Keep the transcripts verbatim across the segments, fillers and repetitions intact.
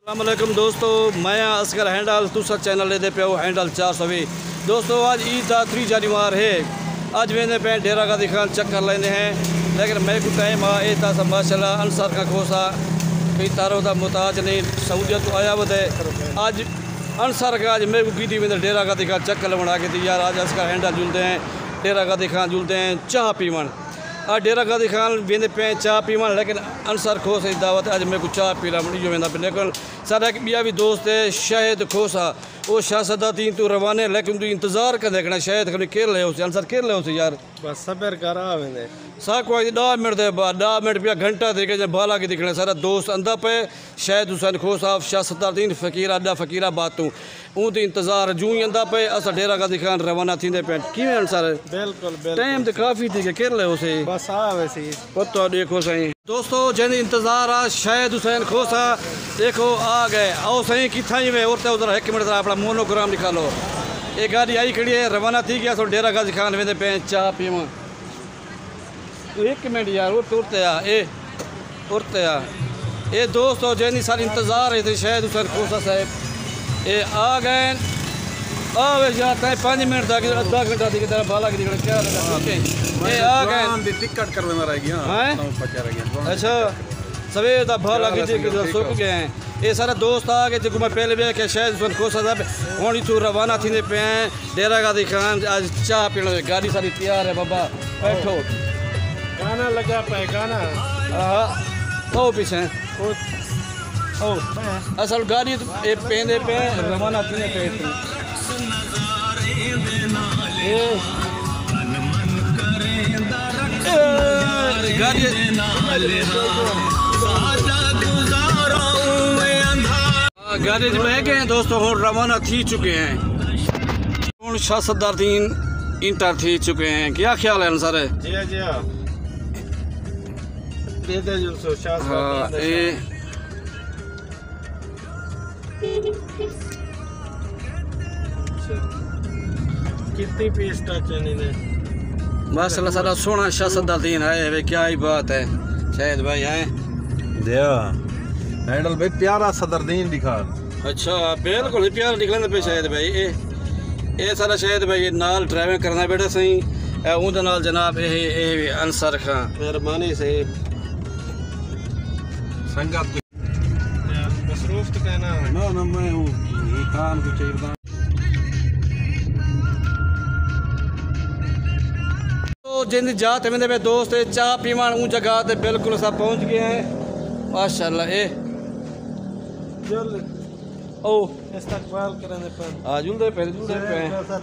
अस्सलामुअलैकुम दोस्तों, मैं असगर हैंडल तुसा चैनल ले पे हो हैंडल चार सौ भी। दोस्तों आज ईद का त्री जानीवार है। अज वेंदे पे डेरा का दिखान चक्कर लेने हैं, लेकिन मैं को टाइम आ ए था माशाल्लाह अंसार का खोसा कई तारों का मुताज नहीं सहूलियत तो आया बता आज अंसार का आज मेरे को की वेंदे डेरा का दिखा चक्कर बना के दी यार। आज असगर हैंडल जुलते हैं, डेरा का दिखान जुलते हैं चाह पीवन। आज डेरा का दिखान वेंदे पे चाह पीवन, लेकिन अंसार खोसा की दावत अज मेरे को चाह पीला जो वेंदा पे। लेकिन सारा एक बिया भी दोस्त है शायद खोसा वो शासदा तीन तू रवाने, लेकिन तू इंतजार कर देखना शायद कभी केर ले उसे अंसार केर ले उसे यार बस सबर कर आ वेंदे सा कोई दस मिनट दे बाद दस मिनट पिया घंटा दे के बाला के दिखने सारा दोस्त अंदा पे शायद हुसैन खोसा शासदा तीन फकीर अड्डा फकीरा बातू ऊँ तो इंतजार जूं ही अंदा पे अस डेरा का दिखान रवाना थी पे कि अंसार बिल्कुल बिल्कुल टाइम तो काफ़ी थी के केर ले उसे बस आ वैसे पतो देखो सही दोस्तों जैन इंतजार आ शायद हुसैन खोसा देखो आ गए आओ सही कितना ही वे और उधर एक मिनट अपना मोनोग्राम निकालो। एक गाड़ी आई खड़ी है रवाना थी गया तो डेरा का दिखान वेंदे पे चाह पीवा। एक मिनट यार वो तुरते आ ए उड़ते आ ए दोस्तों जैनी सारी इंतजार है थे शायद हुसैन खोसा साहब ए आ गए आवे जाता है पाँच मिनट तक आधा घंटा की तरह बाला की निकल क्या लगा ए आ गए टिकट करवाना रह गया हैं अच्छा सवेर दा भाला की सुक गए हैं ये सारा दोस्त आ गए जो मैं पहले भी क्या शायद हुसैन खोसा साहब हूँ इतों रवाना थी पे हैं डेरा का दिखान आज चाह पीने गाड़ी सारी तैयार है बाबा बैठो गाना लगा पे गाना हाँ ओ पीछे ओ असल गाड़ी पेंदे पे रवाना थी पे गाड़ी गाड़ी में गए हैं दोस्तों हूँ रवाना थी चुके हैं हूँ शासदार तीन इंटर थी चुके हैं। क्या ख्याल है सर जी जी हाँ ये कितनी पीस टच ने माशाल्लाह सारा सोना शासदार तीन है वे क्या ही बात है शायद भाई हैं दिया हैंडल भाई प्यारा सदरदीन दिखा। अच्छा बिल्कुल प्यारा निकलने पे शायद भाई ये ये सारा शायद भाई ये नाल ड्राइविंग करना बेटा सही उनके नाल जनाब ये ये अंसार खां मेहरबानी से संगत मसरूफ तो कहना ना ना मैं हूँ खान को चाहिए तो जिन जाते मेरे पे दोस्त चाह पीवन ऊँ जगह ते बिल्कुल सब पहुँच गए हैं माशाल्लाह ए ओ इस्तकबाल करने पर आ जुलदे पे जुलदे पे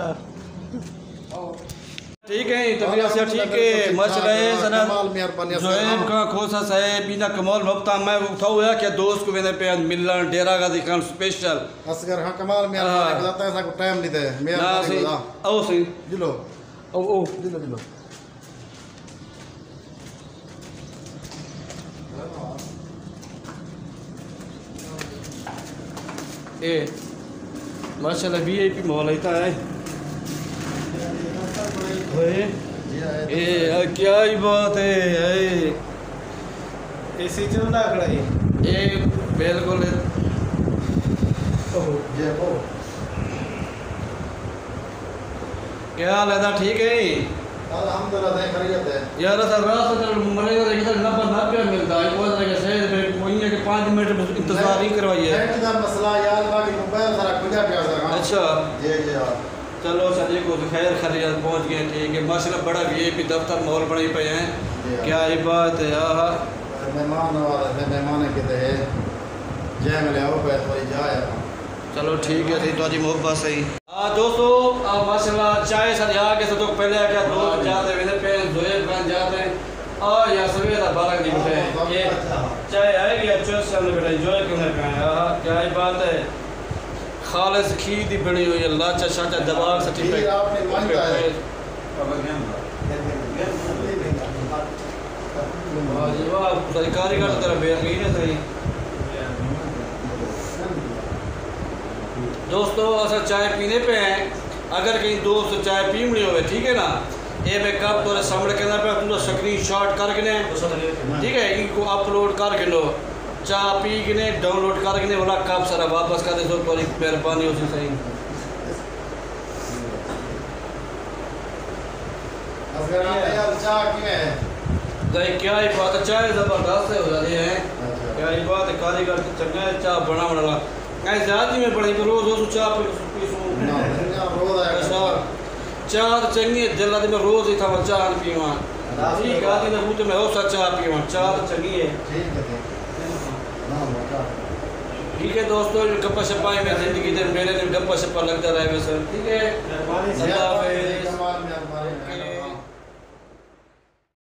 ठीक है तबीयत से ठीक है माशाल्लाह है सना जोएब का खोसा साहब बिना कमाल मुफ्ता मैं उठाओ है क्या दोस्त को मैंने पे मिलन डेरा का दिखान स्पेशल असगर हां कमाल में बताता है ऐसा को टाइम नहीं दे मेरा आओ सही जिलो ओ ओ जिलो जिलो ए माशाल्लाह वीआईपी माहौल है ए ए क्या ही बात है ए एसी चल रहा खड़ा है ए बिल्कुल ओह जे ओ क्या हाल है ठीक है अल्हम्दुलिल्लाह दे खैरियत है यार सर रात से मरेगा तो किधर नब्बे नब्बे मिलता है कोई तरह के शहर में कोई है कि पाँच मिनट इंतजार ही करवाइए नेट का मसला यार बाकी मोबाइल सारा खुदा पिया सर अच्छा जी जी चलो सर को खैर खैरियत पहुंच गए ठीक है माशाल्लाह बड़ा वीआईपी दफ्तर माहौल बने पे हैं क्या ही बात है आहा मेहमान वाले मेहमान के ते जय मिले आओ पे थोड़ी जाए चलो ठीक है सही तो मोहब्बत सही हाँ दोस्तों आप माशाल्लाह चाय सर यहाँ के तो पहले क्या दोस्त जाते वेंदे पे जोएब खान जाते हैं और या सवेरा बारह दिन पे ये चाय आएगी अच्छे से हमने बेटा एंजॉय करने का है आहा क्या ही बात है खालिस खीर दी बनी हुई है लाचा शाचा दबाग से ठीक है आपने मांगा है वाह जी वाह सरकारी का तरह बेहतरीन है सही दोस्तों असल चाय पीने पे हैं अगर कहीं दोस्त चाय पीनी हो ठीक है ना ये मैं कब तो सामने कहना पे तुम स्क्रीन शॉट करके ठीक है इनको अपलोड करके लो चाह पी के डाउनलोड करके बोला कब सारा वापस कर दे तो थोड़ी मेहरबानी उसी सही असगर यार चाह क्या है भाई क्या ही बात है चाय ज़बरदस्त हो जाती है क्या ही बात है कारीगर चंगा है चाह बना बना ऐसे ज़्यादा में बड़ी तो रोज़ रोज़ चाह पी ना रोज आया चाह तो चंगी दिल आदमी में रोज़ ही था मैं चाह पीवा ठीक आदमी ने पूछे मैं हो सा चाह पीवा चाह तो चंगी है ठीक है ना मोटा ठीक है दोस्तों गप्पा शप्पा में ज़िंदगी दे मेरे ने गप्पा शप्पा लगता रहे वैसे ठीक है मेहरबानी से अल्लाह हाफ़िज़। कमाल में हमारे